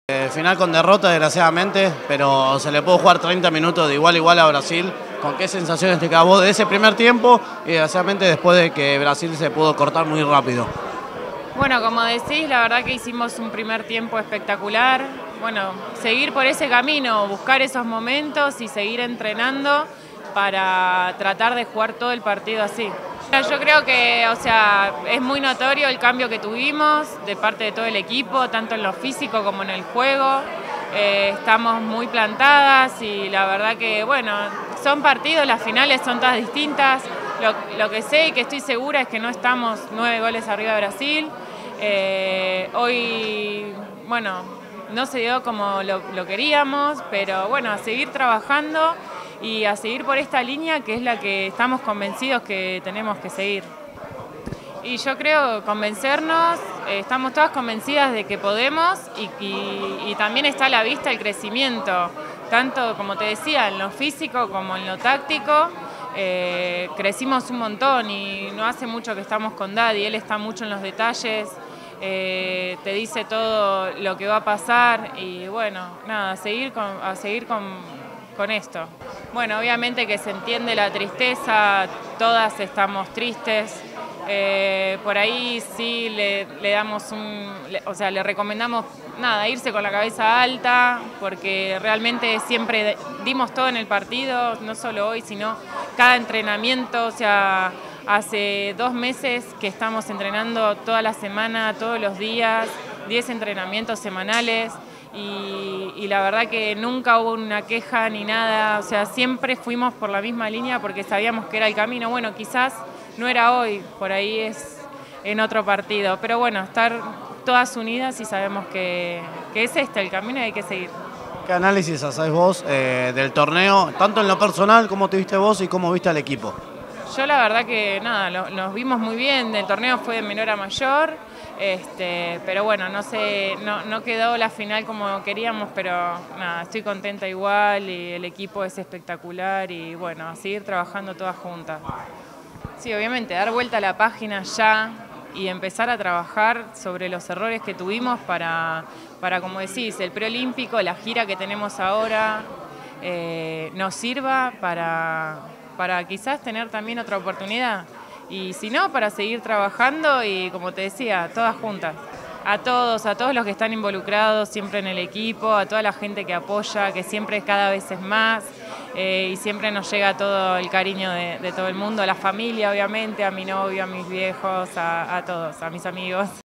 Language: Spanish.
Final con derrota, desgraciadamente, pero se le pudo jugar 30 minutos de igual a igual a Brasil. ¿Con qué sensaciones te quedó de ese primer tiempo y desgraciadamente después de que Brasil se pudo cortar muy rápido? Bueno, como decís, la verdad que hicimos un primer tiempo espectacular. Bueno, seguir por ese camino, buscar esos momentos y seguir entrenando para tratar de jugar todo el partido así. Yo creo que, es muy notorio el cambio que tuvimos de parte de todo el equipo, tanto en lo físico como en el juego. Estamos muy plantadas y la verdad que, bueno, son partidos, las finales son todas distintas. Lo que sé y que estoy segura es que no estamos 9 goles arriba de Brasil. Hoy, bueno, no se dio como lo queríamos, pero bueno, a seguir trabajando y a seguir por esta línea que es la que estamos convencidos que tenemos que seguir. Y yo creo convencernos, estamos todas convencidas de que podemos y también está a la vista el crecimiento, tanto como te decía, en lo físico como en lo táctico. Crecimos un montón y no hace mucho que estamos con Daddy, él está mucho en los detalles, te dice todo lo que va a pasar y bueno, nada, a seguir con esto. Bueno, obviamente que se entiende la tristeza, todas estamos tristes. Por ahí sí le damos le recomendamos nada, irse con la cabeza alta, porque realmente siempre dimos todo en el partido, no solo hoy, sino cada entrenamiento. Hace 2 meses que estamos entrenando toda la semana, todos los días, 10 entrenamientos semanales. Y la verdad que nunca hubo una queja ni nada, siempre fuimos por la misma línea porque sabíamos que era el camino. Bueno, quizás no era hoy, por ahí es en otro partido, pero bueno, estar todas unidas y sabemos que es el camino y hay que seguir. ¿Qué análisis hacés vos del torneo, tanto en lo personal, cómo te viste vos y cómo viste al equipo? Yo la verdad que nada, nos vimos muy bien, el torneo fue de menor a mayor, pero bueno, no quedó la final como queríamos, pero nada, estoy contenta igual y el equipo es espectacular y bueno, a seguir trabajando todas juntas. Sí, obviamente, dar vuelta a la página ya y empezar a trabajar sobre los errores que tuvimos para como decís, el preolímpico, la gira que tenemos ahora, nos sirva para quizás tener también otra oportunidad y si no, para seguir trabajando y como te decía, todas juntas. A todos los que están involucrados siempre en el equipo, a toda la gente que apoya, que siempre cada vez es más y siempre nos llega todo el cariño de todo el mundo, a la familia obviamente, a mi novio, a mis viejos, a todos, a mis amigos.